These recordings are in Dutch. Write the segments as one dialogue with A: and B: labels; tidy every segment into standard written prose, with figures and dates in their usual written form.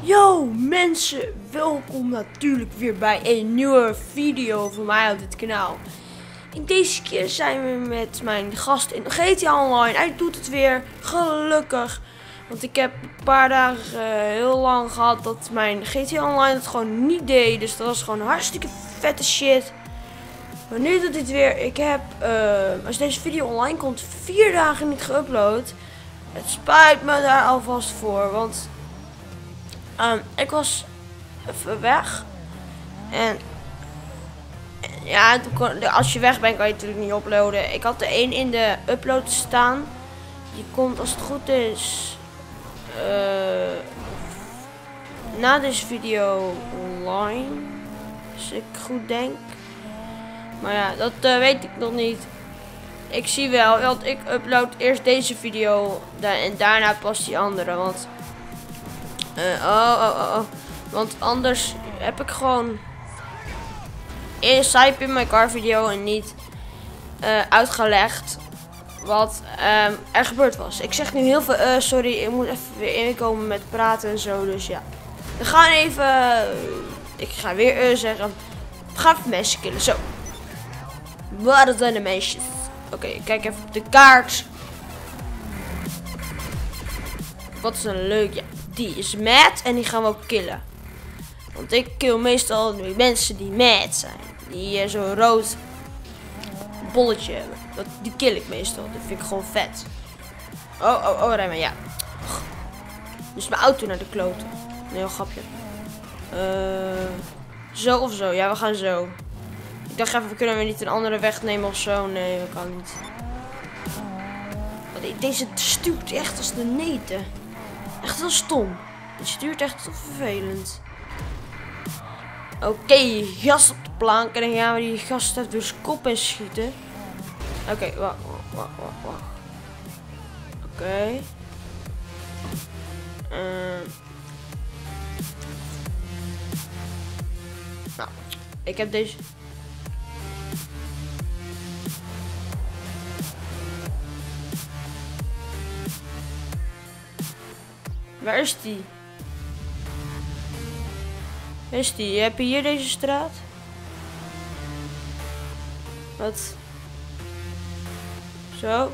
A: Yo mensen, welkom natuurlijk weer bij een nieuwe video van mij op dit kanaal. En deze keer zijn we met mijn gast in GTA Online. Hij doet het weer, gelukkig. Want ik heb een paar dagen heel lang gehad dat mijn GTA Online het gewoon niet deed. Dus dat was gewoon hartstikke vette shit. Maar nu doet dit weer. Ik heb, als deze video online komt, 4 dagen niet geüpload. Het spijt me daar alvast voor, want ik was even weg. En ja, als je weg bent kan je natuurlijk niet uploaden. Ik had er 1 in de upload staan. Die komt als het goed is na deze video online. Als ik goed denk. Maar ja, dat weet ik nog niet. Ik zie wel, want ik upload eerst deze video en daarna pas die andere. Want want anders heb ik gewoon eerst Cype in mijn car video en niet uitgelegd wat er gebeurd was. Ik zeg nu heel veel sorry, ik moet even weer inkomen met praten en zo, dus ja. We gaan even, ik ga weer zeggen, we gaan even mensen killen, zo. Waar zijn de meisjes? Oké, kijk even op de kaart. Wat is een leuk, ja. Die is mad en die gaan we ook killen. Want ik kill meestal mensen die mad zijn. Die zo'n rood bolletje hebben. Die kill ik meestal. Dat vind ik gewoon vet. Oh, remmen, ja. Dus mijn auto naar de kloten. Nee, heel grapje. Zo of zo? Ja, we gaan zo. Ik dacht even, kunnen we niet een andere weg nemen of zo? Nee, dat kan niet. Deze stuurt echt als de neten. Echt heel stom. Het stuurt echt vervelend. Oké, gast op de plank. En dan gaan we die gast even door zijn kop in schieten. Oké, wacht. Oké. Nou, ik heb deze. Waar is die? Waar is die? Heb je hier deze straat? Wat? Zo.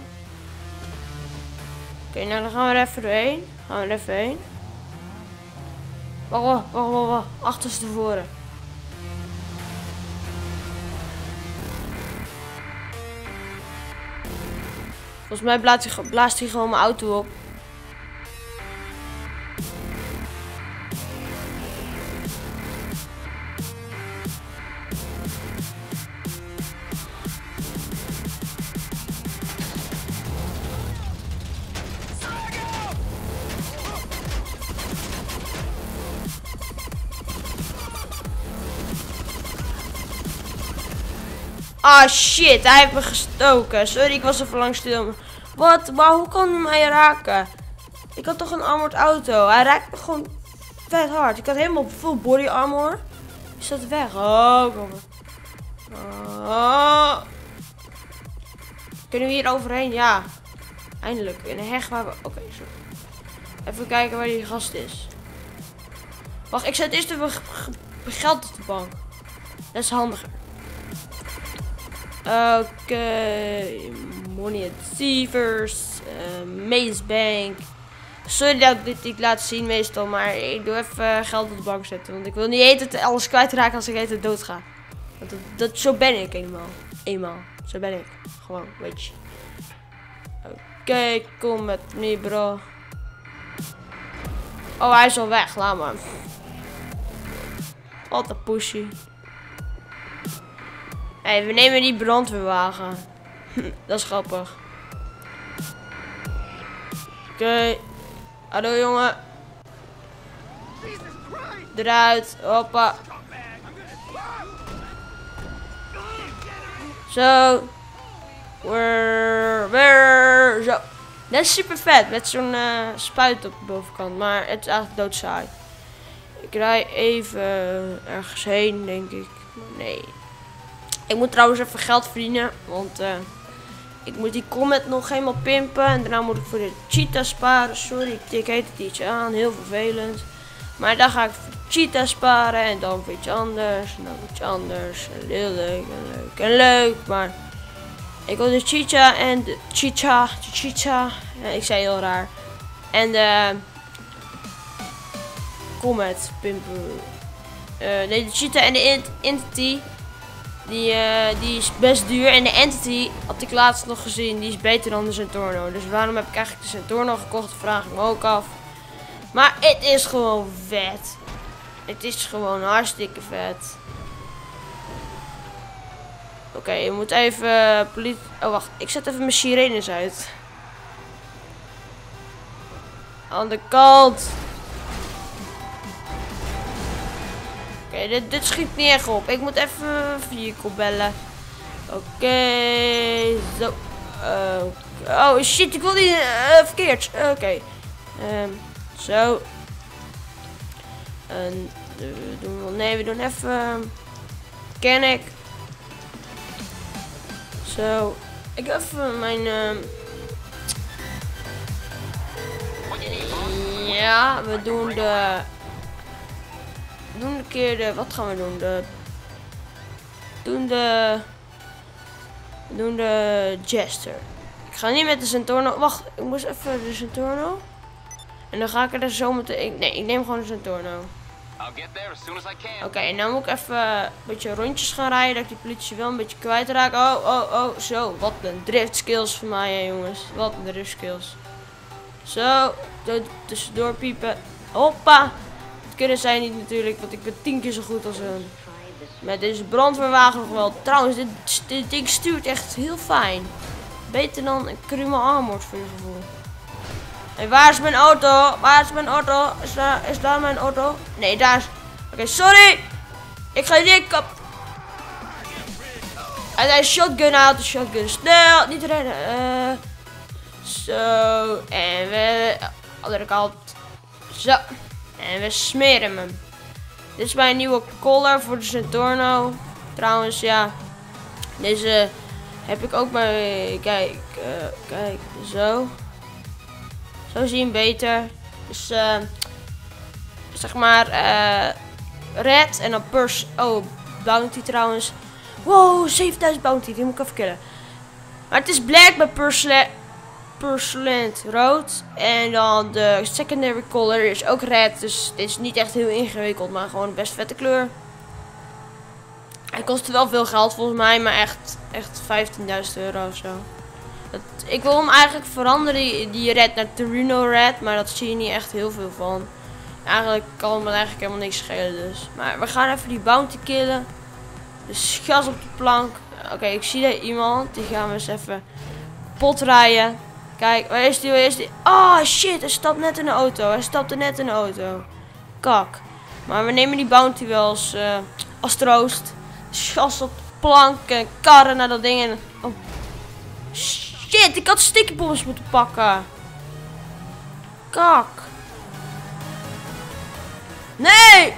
A: Oké, nou dan gaan we er even doorheen. Wacht. Achterstevoren. Volgens mij blaast hij gewoon mijn auto op. Ah shit, hij heeft me gestoken. Sorry, ik was even lang stil. Wat? Maar hoe kan hij mij raken? Ik had toch een armored auto. Hij raakt me gewoon vet hard. Ik had helemaal full body armor. Is dat weg? Oh, kom maar. Kunnen we hier overheen? Ja. Eindelijk. In een heg waar we... Oké, zo. Even kijken waar die gast is. Wacht, ik zet eerst even geld op de bank. Dat is handiger. Oké, money deceivers, Maze Bank. Sorry dat ik dit niet laat zien meestal, maar ik doe even geld op de bank zetten. Want ik wil niet eten alles kwijtraken als ik eten dood ga. Want zo ben ik eenmaal. Zo ben ik. Gewoon, weet je. Oké, kom met me bro. Oh, hij is al weg, laat maar. Wat een pushy. Hey, we nemen die brandweerwagen. Dat is grappig. Oké. Hallo jongen. Eruit. Hoppa. Zo. Zo. Dat is super vet. Met zo'n spuit op de bovenkant. Maar het is eigenlijk doodsaai. Ik rij even ergens heen, denk ik. Nee. Ik moet trouwens even geld verdienen, want ik moet die comment nog helemaal pimpen en daarna moet ik voor de cheetah sparen. Sorry, ik heet het iets aan, heel vervelend. Maar dan ga ik voor cheetah sparen en dan voor iets anders en dan voor iets anders. En heel leuk en leuk en leuk. Maar ik wil de cheetah en de cheetah. Ja, ik zei heel raar. En de Comet Pimper. Nee, de cheetah en de Entity. Die is best duur. En de Entity had ik laatst nog gezien. Die is beter dan de Zentorno. Dus waarom heb ik eigenlijk de Zentorno gekocht? Vraag ik me ook af. Maar het is gewoon vet. Het is gewoon hartstikke vet. Oké, je moet even politie... Oh, wacht. Ik zet even mijn sirenes uit. Aan de kant. Oké, dit schiet niet echt op. Ik moet even vehicle bellen. Oké, zo. Oh shit, ik wil die verkeerd. Oké. Zo. En we doen even mechanic. Zo. Ik heb even mijn ja, we doen de wat gaan we doen? We doen de Jester. Ik ga niet met de Zentorno. Wacht, ik moest even de Zentorno. En dan ga ik er zo meteen. Nee, ik neem gewoon de Zentorno. Oké, en dan moet ik even een beetje rondjes gaan rijden. Dat ik die politie wel een beetje kwijtraak. Oh, zo. Wat een drift skills voor mij, hè, jongens. Wat een drift skills. Zo, tussendoor piepen. Hoppa. Dat kunnen zij niet natuurlijk, want ik ben 10 keer zo goed als hun. Met deze brandweerwagen nog wel. Trouwens, dit ding stuurt echt heel fijn. Beter dan een Crumo Armored voor je gevoel. Hé, waar is mijn auto? Waar is mijn auto? Is daar mijn auto? Nee, daar is... Oké, sorry. Ik ga niet kap. Hij shotgun uit. De shotgun. Snel. Niet rennen. Zo. En we... Andere kant. Zo. En we smeren hem. Dit is mijn nieuwe collar voor de Zentorno. Trouwens, ja. Deze heb ik ook bij... Kijk. Kijk. Zo. Zo zie je hem beter. Dus zeg maar red en dan bounty trouwens. Wow, 7000 bounty, die moet ik even killen. Maar het is black bij Pursuant rood. En dan de secondary color is ook red. Dus dit is niet echt heel ingewikkeld, maar gewoon een best vette kleur. Hij kost wel veel geld volgens mij, maar echt 15.000 euro of zo. Ik wil hem eigenlijk veranderen, die red naar Torino red, maar dat zie je niet echt heel veel van. Eigenlijk kan het me eigenlijk helemaal niks schelen dus. Maar we gaan even die bounty killen. Dus gas op de plank. Oké, ik zie daar iemand, die gaan we eens even kapot rijden. Kijk, waar is die? Oh shit, hij stapt net in de auto. Hij stapte net in de auto. Kak. Maar we nemen die bounty wel als troost. Dus gas op de plank en karren naar dat ding en... Oh. Shit, ik had stickybombs moeten pakken. Kak. Nee,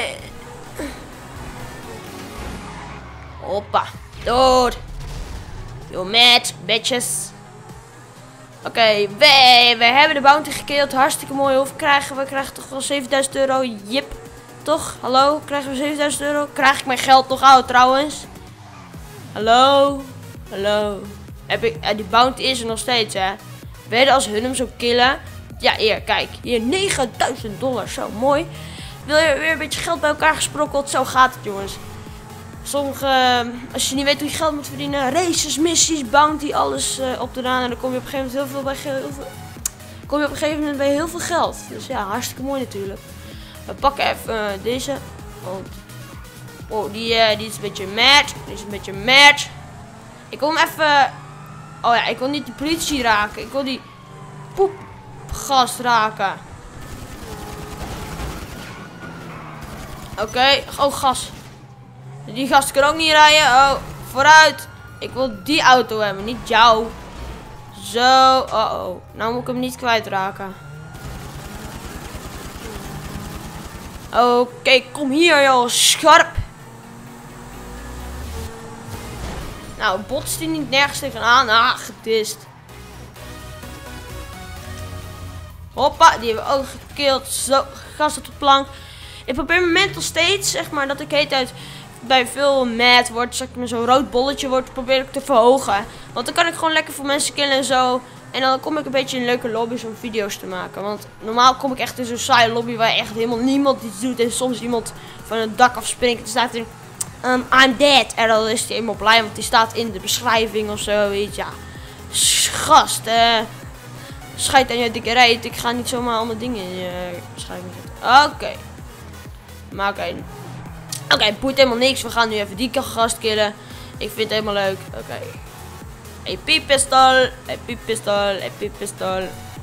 A: Hoppa. Dood. Yo, mad, bitches. Oké, we hebben de bounty gekilld. Hartstikke mooi. Hoeveel krijgen we? We krijgen toch wel 7000 euro. Jip. Toch? Hallo? Krijgen we 7000 euro? Krijg ik mijn geld nog uit trouwens? Hallo? Hallo? Die bounty is er nog steeds, hè? Werden als hun hem zo killen. Ja, hier, kijk. Hier, $9000. Zo, mooi. Wil je weer een beetje geld bij elkaar gesprokkeld? Zo gaat het, jongens. Sommige, als je niet weet hoe je geld moet verdienen. Races, missies, bounty, alles op te raden. En dan kom je op een gegeven moment bij heel veel geld. Dus ja, hartstikke mooi natuurlijk. We pakken even deze. Oh, die is een beetje mad. Die is een beetje mad. Ik wil hem even... Oh ja, ik wil niet de politie raken. Ik wil die poepgast raken. Oké. Oh, gas. Die gast kan ook niet rijden. Oh, vooruit. Ik wil die auto hebben, niet jou. Zo. Oh. Nou moet ik hem niet kwijtraken. Oké, kom hier joh, scherp. Nou, botst hij niet nergens tegenaan. Ah, gedist. Hoppa, die hebben we ook gekild. Zo, gast op de plank. Ik probeer mijn mental steeds, zeg maar, dat ik heet uit bij veel mad wordt, zeg maar zo'n rood bolletje wordt, probeer ik te verhogen. Want dan kan ik gewoon lekker voor mensen killen en zo. En dan kom ik een beetje in leuke lobby's om video's te maken. Want normaal kom ik echt in zo'n saaie lobby waar echt helemaal niemand iets doet. En soms iemand van het dak afspringt. Er staat er, I'm dead. En dan is hij helemaal blij, want die staat in de beschrijving of zoiets. Ja, gast, scheid aan je dikke reet. Ik ga niet zomaar allemaal dingen in je beschrijving zetten. Oké. Maar oké, boeit helemaal niks. We gaan nu even die gast killen. Ik vind het helemaal leuk. Oké. EP-pistool. EP-pistool. EP-pistool.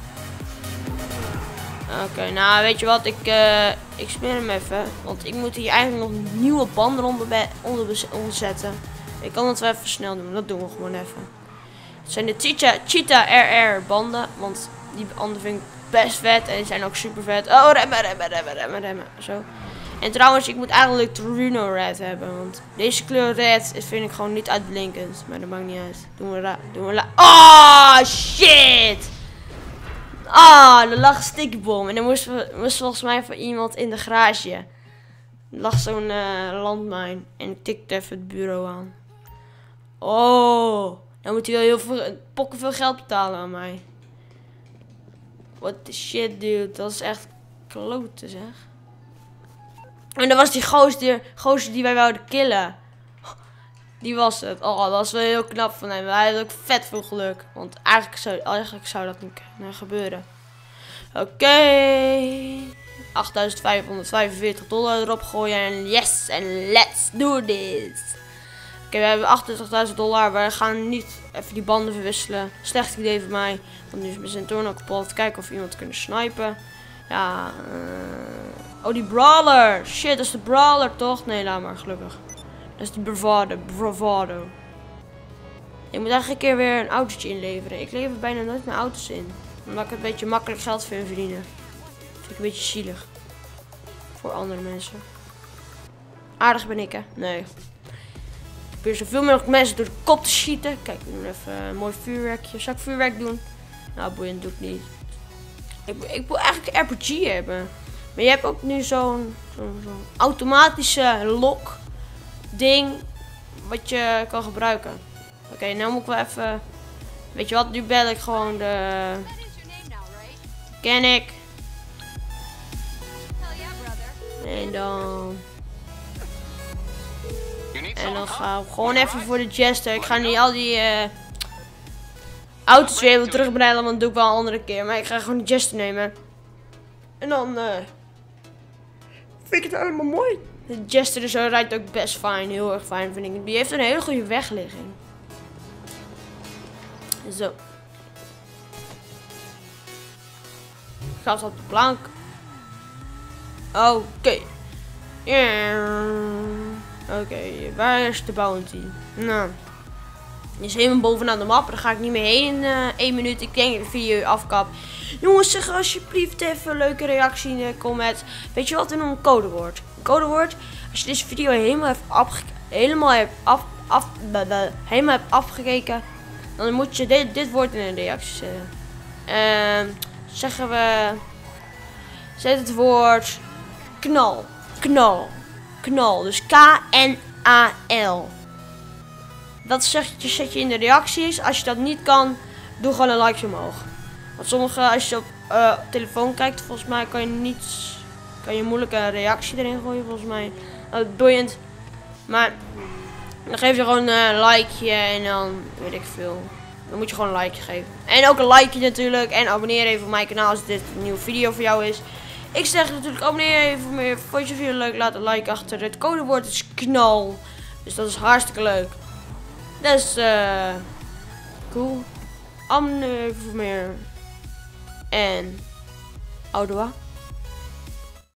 A: Oké, nou weet je wat? Ik smeer hem even. Want ik moet hier eigenlijk nog nieuwe banden onder zetten. Ik kan het wel even snel doen. Dat doen we gewoon even. Het zijn de Cheetah RR banden. Want die andere vind ik best vet. En die zijn ook super vet. Oh, remmen. Zo. En trouwens, ik moet eigenlijk Truno Red hebben. Want deze kleur red vind ik gewoon niet uitblinkend. Maar dat maakt niet uit. Doen we oh, shit! Ah, er lag een stickbom. En er moest volgens mij voor iemand in de garage. Er lag zo'n landmijn. En ik tikte even het bureau aan. Oh, dan moet hij wel heel veel, veel geld betalen aan mij. What the shit, dude. Dat is echt klote, zeg. En dat was die gozer die wij wouden killen. Die was het. Oh, dat was wel heel knap van hem. Hij had ook vet veel geluk. Want eigenlijk zou dat niet kunnen gebeuren. Oké. $8.545 erop gooien. En yes, en let's do this. Oké, we hebben $28.000. We gaan niet even die banden verwisselen. Slecht idee van mij. Want nu is mijn Centurion ook kapot. Kijken of we iemand kunnen snipen. Ja, oh, die brawler. Shit, dat is de brawler toch? Nee, laat maar, gelukkig. Dat is die bravado. Ik moet eigenlijk een keer weer een autootje inleveren. Ik lever bijna nooit mijn auto's in. Omdat ik het een beetje makkelijk geld vind verdienen. Vind ik een beetje zielig. Voor andere mensen. Aardig ben ik, hè? Nee. Ik probeer zoveel mogelijk mensen door de kop te schieten. Kijk, ik doe even een mooi vuurwerkje. Zal ik vuurwerk doen? Nou, boeiend, doe ik niet. Ik wil eigenlijk een RPG hebben. Maar je hebt ook nu zo'n automatische lock ding wat je kan gebruiken. Oké, nou moet ik wel even... Weet je wat, nu bel ik gewoon de... Ken ik. En dan... En dan gaan we gewoon even voor de Jester. Ik ga niet al die auto's weer even terugbrengen, want dat doe ik wel een andere keer. Maar ik ga gewoon de Jester nemen. En dan vind ik het allemaal mooi. De Jester is zo rijdt ook best fijn. Heel erg fijn vind ik. Die heeft een hele goede wegligging. Zo. Gas op de plank. Oké. Oké, waar is de bounty? Nou. Die is helemaal bovenaan de map. Daar ga ik niet meer heen in 1 minuut. Ik denk dat ik de video afkap. Jongens, zeg alsjeblieft even een leuke reactie in de comments. Weet je wat? We doen een codewoord. Een codewoord. Als je deze video helemaal hebt afgekeken. Dan moet je dit woord in een reactie zetten. Zeggen we... Zet het woord... Knal. Knal. Knal. Dus K-N-A-L. Dat zet je in de reacties. Als je dat niet kan, doe gewoon een like omhoog. Want sommige, als je op telefoon kijkt, volgens mij kan je moeilijk een reactie erin gooien, volgens mij. Dat is boeiend. Maar dan geef je gewoon een likeje en dan weet ik veel. Dan moet je gewoon een likeje geven. En ook een likeje natuurlijk. En abonneer even op mijn kanaal als dit een nieuwe video voor jou is. Ik zeg natuurlijk abonneer even voor meer. Vond je de video leuk? Laat een like achter. Het codewoord is knal. Dus dat is hartstikke leuk. Dus cool. Abonneer even voor meer. En au revoir.